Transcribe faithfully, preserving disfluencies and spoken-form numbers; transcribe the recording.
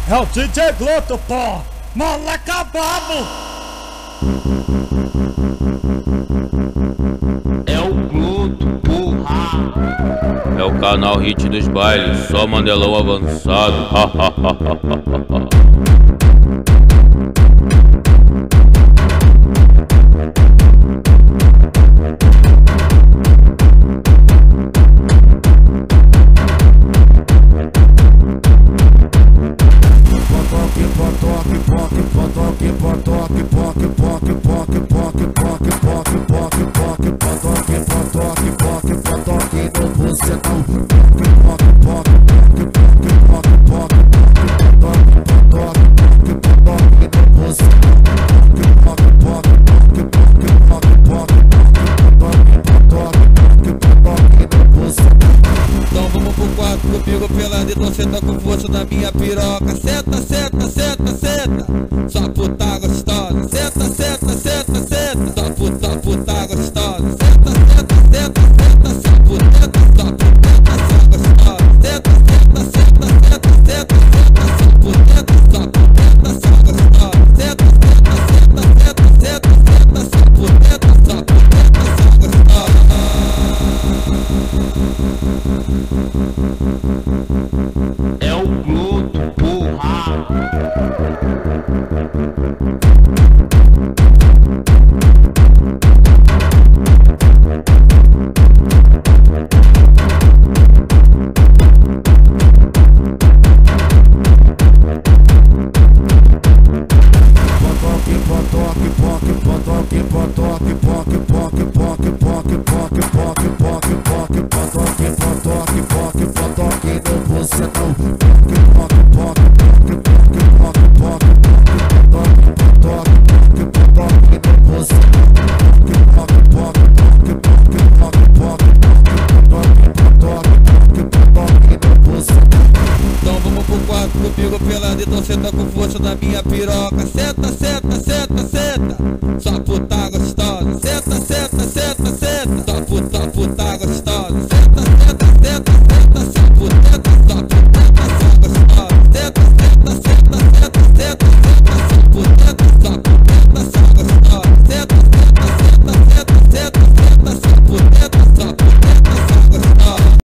É o D J Gluto, pô! Moleca brabo! É o Gluto, porra! É o canal Hit dos Bailes, só Mandelão avançado. Então vamos pro quarto comigo pela então senta com força na minha piroca. Senta, senta, senta, senta, só puta gostosa. Senta, senta, senta, senta, só puta, só puta gostosa. Senta, senta, senta, senta, só puta, só puta, só gostosa. Senta, senta, senta, senta, senta, senta, só puta, só puta, só gostosa. Senta, senta, senta, senta, senta, senta, só puta, só puta, só gostosa. É o Gluto, porra! Você não